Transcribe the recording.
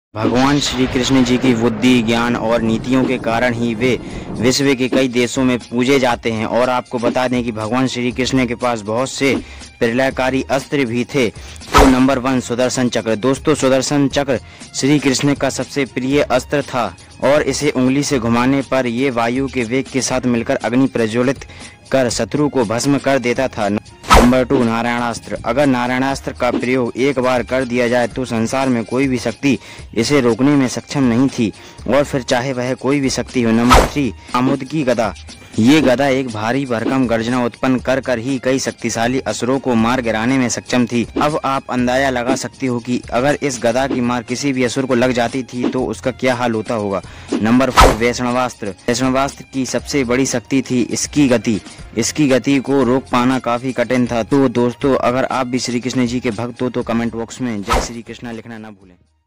भगवान श्री कृष्ण जी की बुद्धि, ज्ञान और नीतियों के कारण ही वे विश्व के कई देशों में पूजे जाते हैं। और आपको बता दें कि भगवान श्री कृष्ण के पास बहुत से प्रलयकारी अस्त्र भी थे। तो नंबर 1 सुदर्शन चक्र। दोस्तों, सुदर्शन चक्र श्री कृष्ण का सबसे प्रिय अस्त्र था और इसे उंगली से घुमाने पर ये वायु के वेग के साथ मिलकर अग्नि प्रज्वलित कर शत्रु को भस्म कर देता था। नंबर 2 नारायणास्त्र। अगर नारायणास्त्र का प्रयोग एक बार कर दिया जाए तो संसार में कोई भी शक्ति इसे रोकने में सक्षम नहीं थी, और फिर चाहे वह कोई भी शक्ति हो। नंबर 3 आमुद की गदा। ये गदा एक भारी भरकम गर्जना उत्पन्न कर कर ही कई शक्तिशाली असुरों को मार गिराने में सक्षम थी। अब आप अंदाजा लगा सकते हो कि अगर इस गदा की मार किसी भी असुर को लग जाती थी तो उसका क्या हाल होता होगा। नंबर 4 वैष्णवास्त्र। वैष्णवास्त्र की सबसे बड़ी शक्ति थी इसकी गति। इसकी गति को रोक पाना काफी कठिन था। तो दोस्तों, अगर आप भी श्री कृष्ण जी के भक्त हो तो कमेंट बॉक्स में जय श्री कृष्णा लिखना न भूलें।